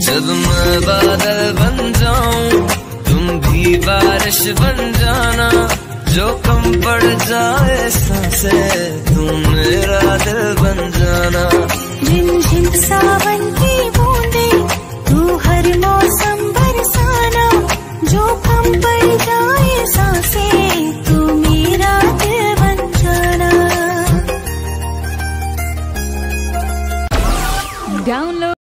जब मैं बादल बन जाऊं तुम भी बारिश बन जाना, जो कम पड़ जाए सांसें तुम मेरा दिल बन जाना। झिम झिम सावन